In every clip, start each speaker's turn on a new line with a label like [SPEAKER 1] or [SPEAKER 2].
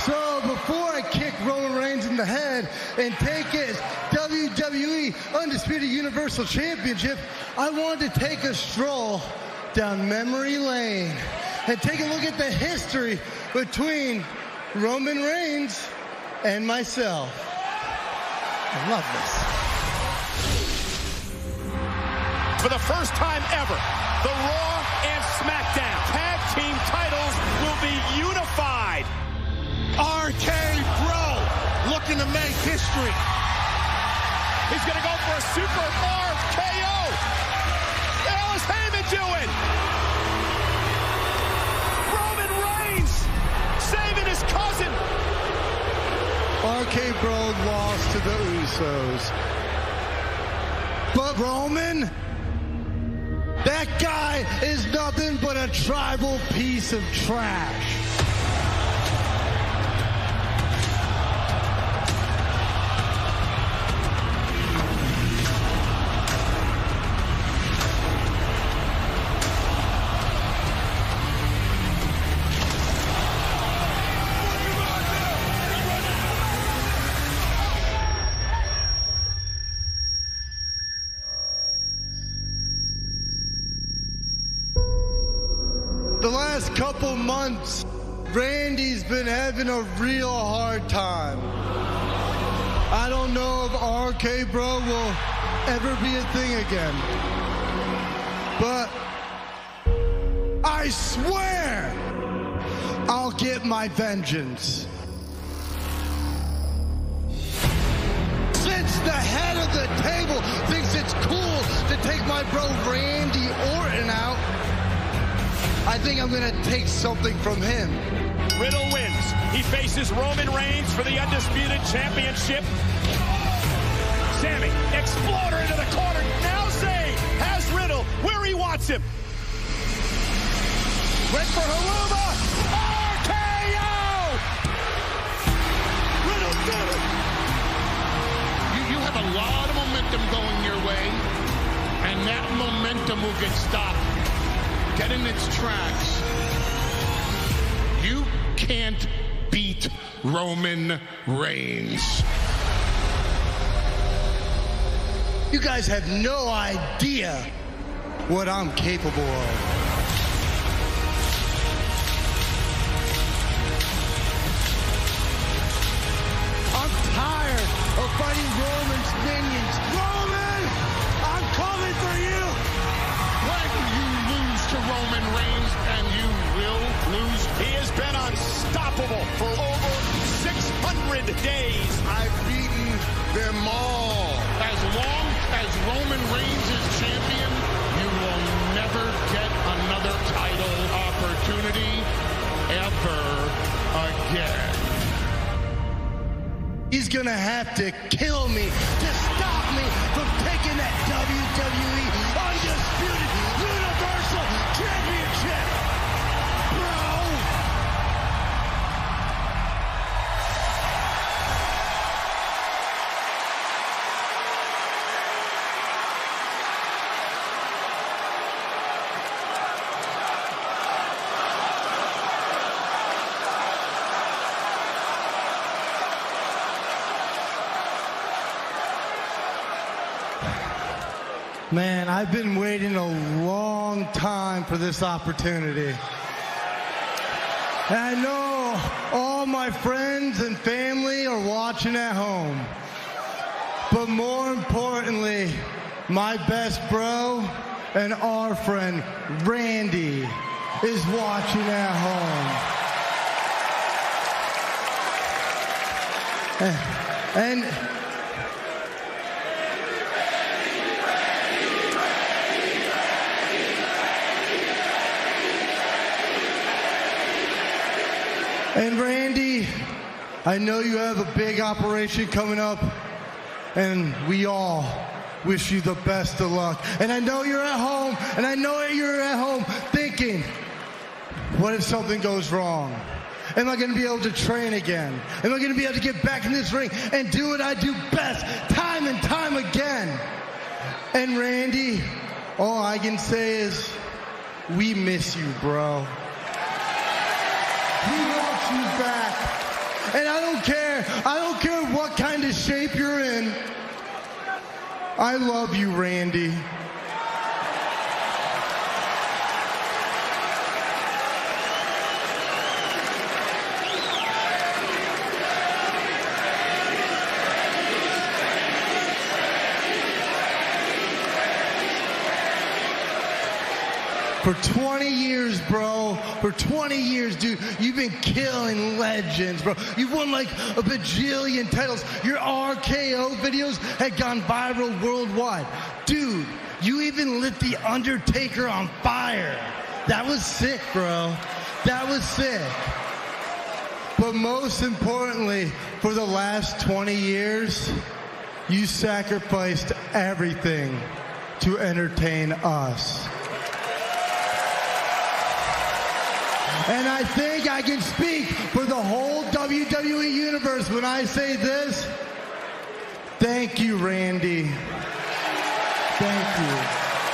[SPEAKER 1] So before I kick Roman Reigns in the head and take his WWE Undisputed Universal Championship, I wanted to take a stroll down memory lane and take a look at the history between Roman Reigns and myself. I love this.
[SPEAKER 2] For the first time ever, the Raw and SmackDown tag team titles will be unified.
[SPEAKER 3] RK Bro looking to make history.
[SPEAKER 2] He's going to go for a Super RKO. What the hell is Heyman doing? Roman Reigns saving his cousin.
[SPEAKER 1] RK Bro lost to the Usos. But Roman, that guy is nothing but a tribal piece of trash. The last couple months, Randy's been having a real hard time. I don't know if RK Bro will ever be a thing again. But I swear I'll get my vengeance. Since the head of the table thinks it's cool to take my bro Randy Orton out, I think I'm going to take something from him.
[SPEAKER 2] Riddle wins. He faces Roman Reigns for the Undisputed Championship. Sammy, exploder into the corner. Now Zayn has Riddle where he wants him. Went for Haruma. RKO! Riddle did it.
[SPEAKER 3] You have a lot of momentum going your way, and that momentum will get stopped. Get in its tracks. You can't beat Roman Reigns.
[SPEAKER 1] You guys have no idea what I'm capable of. I'm tired of fighting Roman's minions. Roman, I'm coming for you.
[SPEAKER 3] When you lose to Roman Reigns, and you will lose.
[SPEAKER 2] He has been unstoppable for over 600 days.
[SPEAKER 3] I've beaten them all. As long as Roman Reigns is champion, you will never get another title opportunity ever again.
[SPEAKER 1] He's gonna have to kill me to stop me from taking that WWE Undisputed Universal Championship, bro! Man, I've been waiting a long time for this opportunity. And I know all my friends and family are watching at home. But more importantly, my best bro and our friend Randy is watching at home. And Randy, I know you have a big operation coming up, and we all wish you the best of luck. And I know you're at home, and I know you're at home thinking, what if something goes wrong? Am I going to be able to train again? Am I going to be able to get back in this ring and do what I do best time and time again? And Randy, all I can say is, we miss you, bro. We want you back And I don't care what kind of shape you're in. I love you, Randy. For 20 years, bro. For 20 years, dude, you've been killing legends, bro. You've won like a bajillion titles. Your RKO videos had gone viral worldwide. Dude, you even lit The Undertaker on fire. That was sick, bro. That was sick. But most importantly, for the last 20 years, you sacrificed everything to entertain us. And I think I can speak for the whole WWE universe when I say this. Thank you, Randy. Thank you.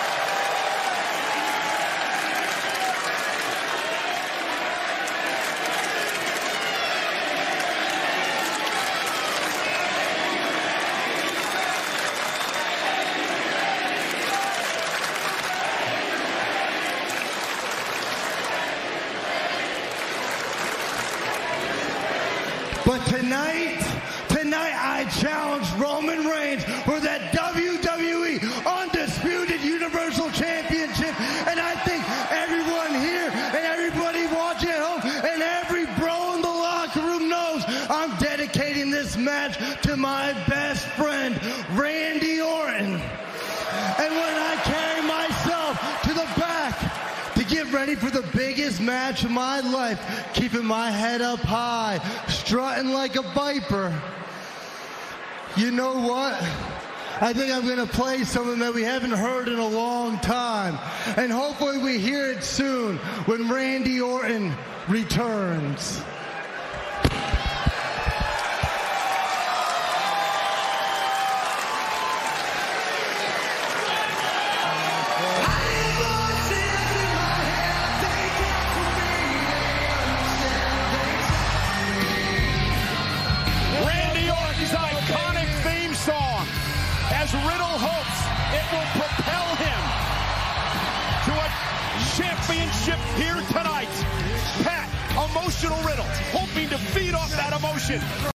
[SPEAKER 1] But tonight I challenge Roman Reigns for that WWE Undisputed Universal Championship. And I think everyone here and everybody watching at home and every bro in the locker room knows I'm dedicating this match to my best friend, Randy Orton. And when I carry myself to the back to get ready for the biggest match of my life, keeping my head up high, strutting like a viper. You know what? I think I'm going to play something that we haven't heard in a long time. And hopefully we hear it soon when Randy Orton returns.
[SPEAKER 2] As Riddle hopes it will propel him to a championship here tonight. Pat, emotional Riddle, hoping to feed off that emotion.